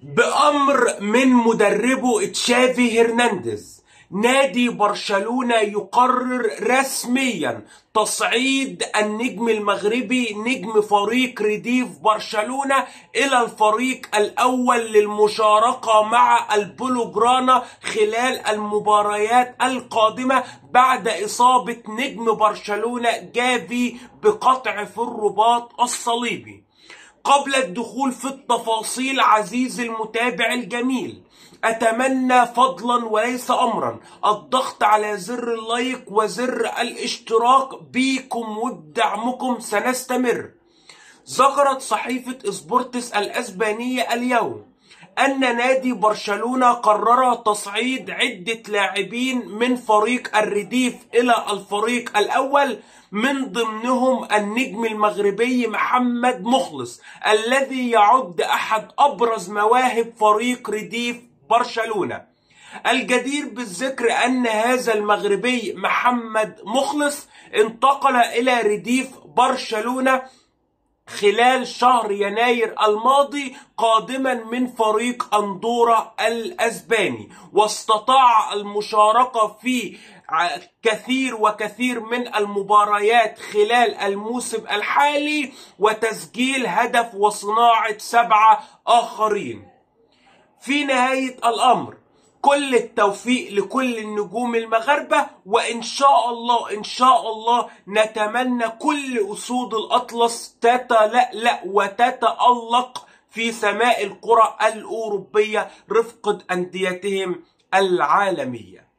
بأمر من مدربه تشافي هرنانديز، نادي برشلونة يقرر رسميا تصعيد النجم المغربي نجم فريق ريديف برشلونة إلى الفريق الأول للمشاركة مع البلوغرانا خلال المباريات القادمة بعد إصابة نجم برشلونة جافي بقطع في الرباط الصليبي. قبل الدخول في التفاصيل عزيزي المتابع الجميل، أتمنى فضلا وليس أمرا الضغط على زر اللايك وزر الاشتراك بكم وبدعمكم سنستمر. ذكرت صحيفة سبورتس الأسبانية اليوم أن نادي برشلونة قرر تصعيد عدة لاعبين من فريق الرديف إلى الفريق الأول، من ضمنهم النجم المغربي محمد مخلص الذي يعد أحد أبرز مواهب فريق رديف برشلونة. الجدير بالذكر أن هذا المغربي محمد مخلص انتقل إلى رديف برشلونة خلال شهر يناير الماضي قادما من فريق أندورا الأسباني، واستطاع المشاركة في كثير من المباريات خلال الموسم الحالي وتسجيل هدف وصناعة 7 آخرين. في نهاية الأمر كل التوفيق لكل النجوم المغاربة، وإن شاء الله نتمنى كل أسود الأطلس تتلألأ وتتألق في سماء الكرة الأوروبية رفقة أنديتهم العالمية.